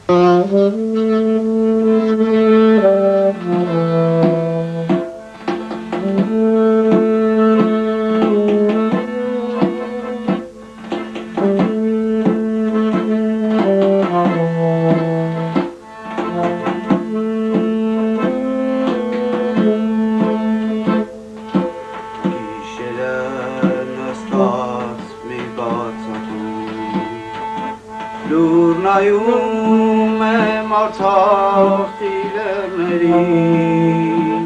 Լուրնայում եմ արցախ իրերներին,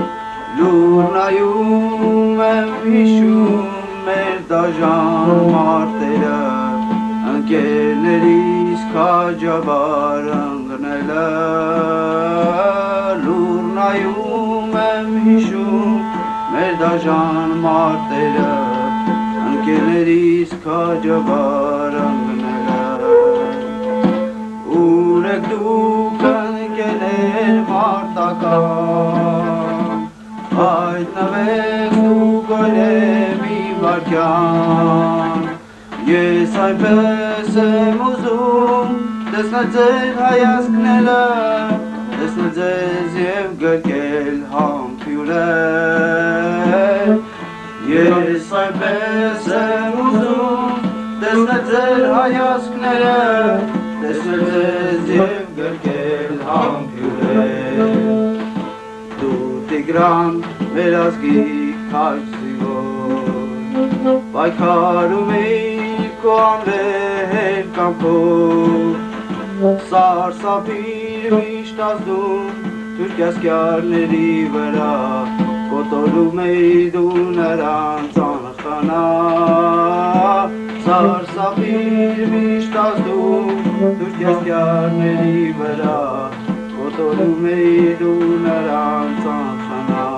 լուրնայում եմ հիշում մեր դաժան մարտերը, ընկերներիս քաջաբար ընկնելը, լուրնայում եմ հիշում մեր դաժան մարտերը, ընկերներիս քաջաբար ընկնելը, Ուրեք դուք ընկերներ մարտական, հայտնվեք դուք մի վարքյան, ես այնպես եմ ուզում տեսնել ձեր հայացքները, տեսնել ձեզ և գրկել համբուրել, ես այնպես եմ ուզում տեսնել ձեր հայացքները, տեսնել ձեզ և գրկել համբուրել, դու Տիգրան մեր ազգի քաջ զինվոր, պայքարում էիր քո անվեհեր կամքով, սարսափիր միշտ ազդում թուրք ասկերների վրա, կոտորում էիր դու նրանց անխանա, սարսափիր միշտ ազդում թուրք ասկերների վրա, կոտորում էիր դու նրանց անխանա,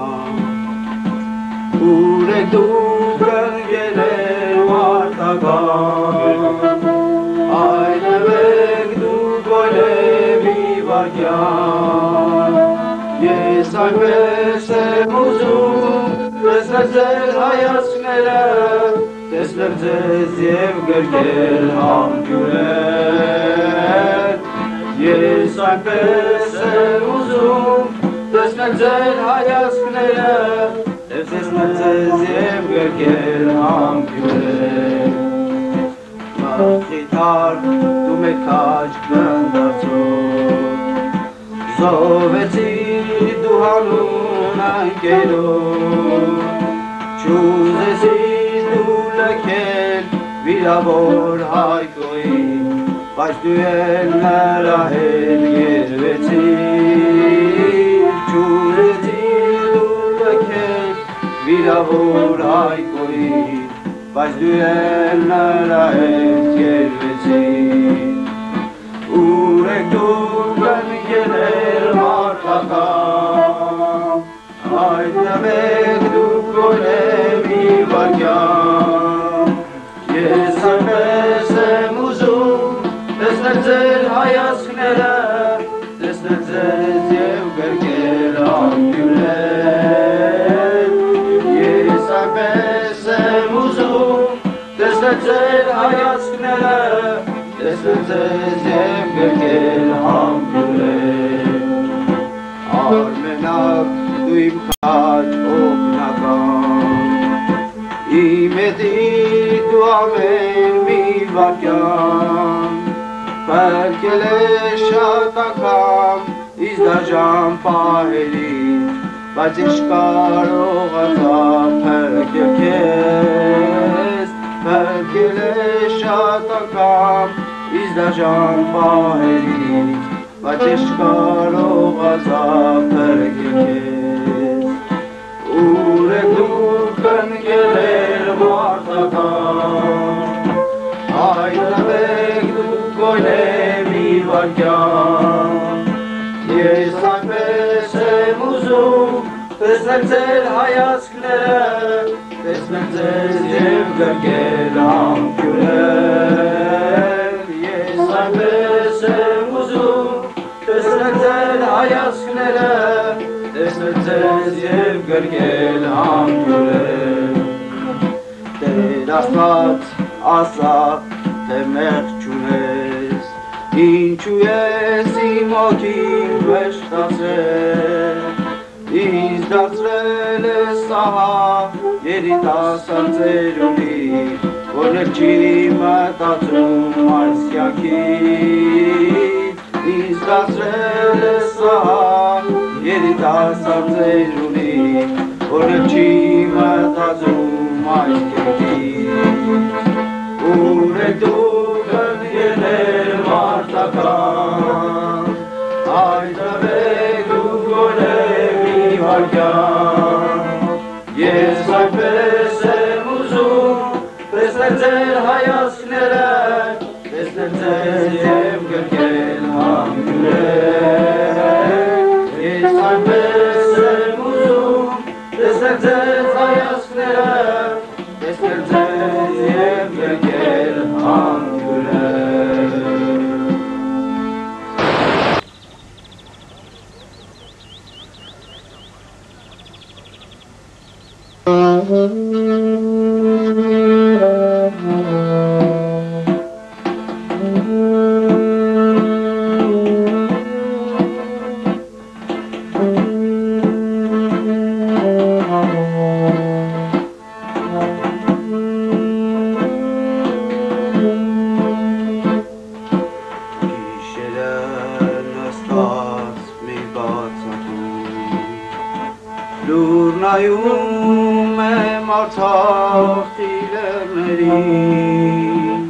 Ուրեք դուք ընկերներ մարտական, հայտնվեք դուք մի վարքյան, ես այնպես եմ ուզում տեսնել ձեր հայացքները, տեսնել ձեզ և գրկել համբուրել, ես այնպես եմ ուզում տեսնել ձեր հայացքները, տեսնել ձեզ և գրկել համբուրել, մխիթար դու մեր քաջ գնդացող, զոհվեցիր դու հանուն ընկերով, չուզեցիր դու լքել վիրավոր Հայկոյին, բայց դու էլ նրա հետ գերվեցիր, չուզեցիր դու լքել վիրավոր Հայկոյին, բայց դու էլ նրա հետ գերվեցիր, Ուրեք դուք ընկերներ մարտական, հայտնվեք դուք մի վարքյան, ես այնպես եմ ուզում տեսնել ձեր հայացքները, տեսնել ձեզ և գրկել համբուրել, ես այնպես եմ ուզում տեսնել ձեր հայացքները, տեսնել ձեզ և գրկել համբուրել, Արմենակ դու իմ քաջ օգնական, իմ հետիդ դու ամեն մի վարքյան, փրկել ես շատ անգամ ինձ դաժան պահերից, բայց ինչ կարողացա փրկել քեզ, փրկել ես շատ անգամ ինձ դաժան պահերից, բայց ինչ կարողացա փրկել քեզ, Ուրեք դուք ընկերներ մարտական, հայտնվեք դուք մի վարքյան, ես այնպես եմ ուզում տեսնել ձեր հայացքները, տեսնել ձեզ և գրկել համբուրել, ես այնպես եմ ուզում տեսնել ձեր հայացքները, տեսնել ձեզ և գրկել համբուրել, Տեր Աստված ասա թե մեղք չունես, Ինչու ես իմ ոգին վշտացրել, ինձ դարձրել ես ահա երիտասարդ ծերունի, որ չի մտածում այս կյանքից, ինձ դարձրել ես ահա երիտասարդ ծերունի, որ չի մտածում այս կյանքից, ուր եք դուք ընկերներ մարտական, հայտնվեք դուք գոնե մի վայրկյան, ես այնպես եմ ուզում տեսնել ձեր հայացքները, տեսնել ձեզ և գրկել համբուրել, ես այնպես եմ ուզում տեսնել ձեզ հայացքները, տեսնել ձեզ և գրկել համբուրել. Լուրնայում եմ արցախի լեռներին,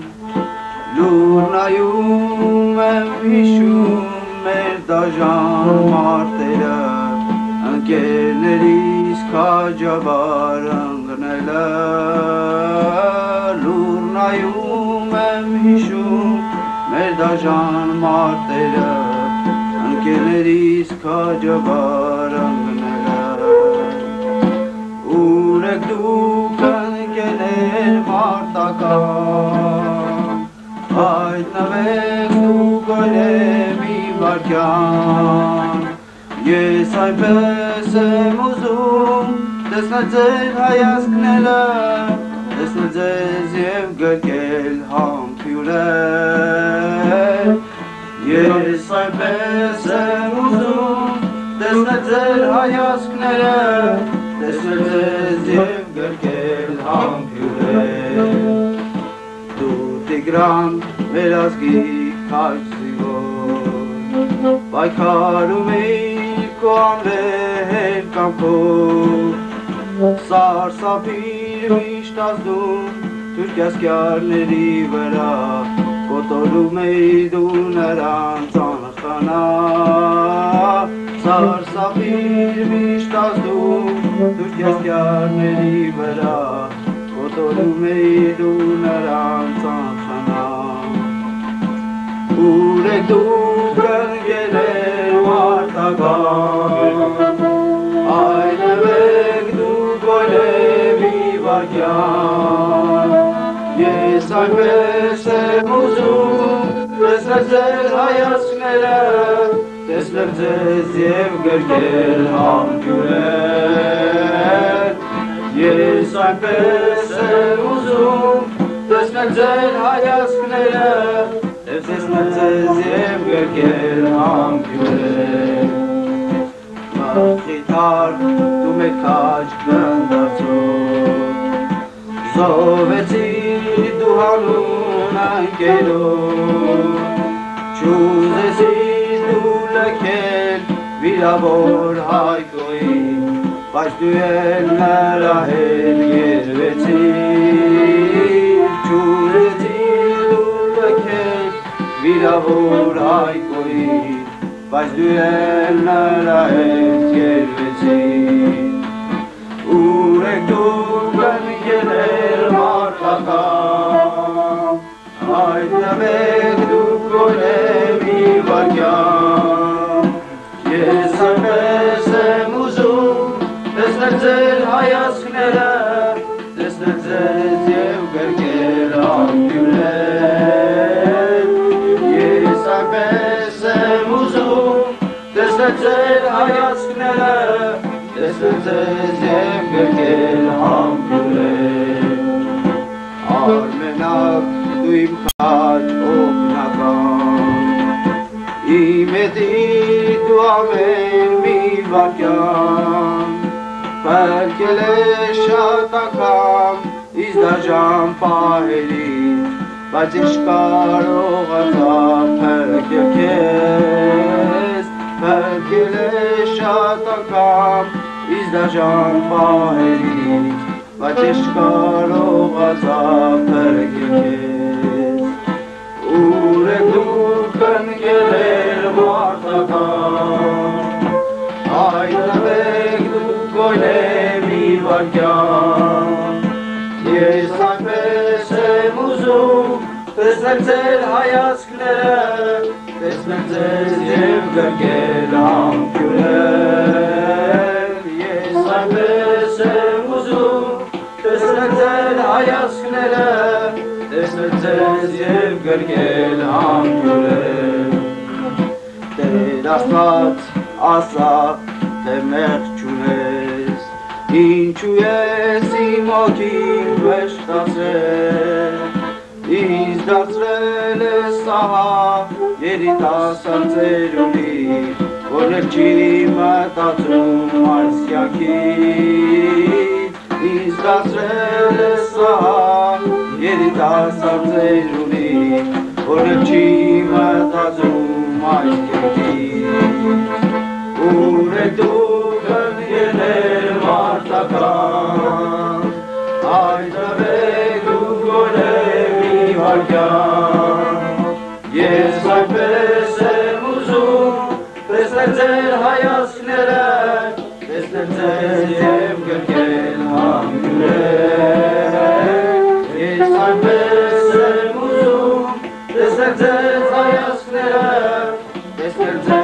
լուրնայում եմ հիշում մեր դաժան մարտերը, ընկերներիս քաջաբար ընկնելը, լուրնայում եմ հիշում մեր դաժան մարտերը, ընկերներիս քաջաբար ընկնելը. Ուր եք դուք ընկերներ մարտական, հայտնվեք դուք գոնե մի վայրկյան, ես այնպես եմ ուզում տեսնել ձեր հայացքները, տեսնել ձեզ և գրկել համբուրել, ես այնպես եմ ուզում տեսնել ձեր հայացքները, տեսնել ձեզ և գրկել համբուրել. Դու Տիգրան մեր ազգի քաջ զինվոր, պայքարում էիր քո անվեհեր կամքով, սարսափիր միշտ ազդում թուրքիասկյարների վրա, կոտորում էիր դու նրանց անխանա, սարսափիր միշտ ազդում թուրքիասկյարների վրա, կոտորում էիր դու նրանց անխանա. Ուր եք դուք ընկերներ մարտական, հայտնվեք դուք գոնե մի վայրկյան, ես այնպես եմ ուզում տեսնել ձեր հայացքները, տեսնել ձեզ և գրկել համբուրել, ես այնպես եմ ուզում տեսնել ձեր հայացքները, տեսնել ձեզ և գրկել համբուրել. Մխիթար դու մեկ քաջ գնդացող, զովեցիր դու հանուն ընկերով, չուզեցիր դու լքել վիրավոր Հայկոյին, բայց դու էլ նրա հետ գերվեցիր, չուզեցիր դու լքել վիրավոր Հայկոյին, բայց դու էլ նրա հետ գերվեցիր. Ուր եք դուք ընկերներ մարտական, հայտնվեք դուք գոնե մի վայրկյան, ես այնպես եմ ուզում տեսնել ձեր հայացքները, տեսնել ձեզ և գրկել համբուրել, ես այնպես եմ ուզում տեսնել ձեր հայացքները, տեսնել ձեզ և գրկել համբուրել. Արմենակ դու իմ քաջ օգնական, Մեդի դու ամեն մի վարկյան Պարկել է շատ անգամ Իս դաժան պահերին Բայց ինչ կարողացա փրկել քեզ Փրկել է շատ անգամ Իս դաժան պահերին Բայց ինչ կարողացա փրկել քեզ Ուր եք դուք ընկել մարդական Հայտնվեք դուք գոյնե մի վարկյան Ես այնպես եմ ուզում տեսնել ձեր հայացքները Տեսնել ձեզ և գրկել համբուրել Ես այնպես եմ ուզում տեսնել ձեր հայացքները Տեսնել ձեզ և գրկել համբուրել Տեր Աստված ասա, թե մեղք չունես Ինչու ես իմ հոգին վշտացրել Ինձ դարձրել ես ահա երիտասարդ ծերունի Որ էլ չի մտածում այս կյանքից Ինձ դարձրել ես ահա երիտասարդ ծերունի Որ էլ չի մտածում այս կյանքից Ուր եք դուք ընկել մարդական Հայտնվեք դուք գոնե մի վարկյան Ես այնպես եմ ուզում տեսնել ձեր հայացքները Տեսնել ձեզ և գրկել համբուրել Ես այնպես եմ ուզում տեսնել ձեր հայացքները Տեսնել ձեզ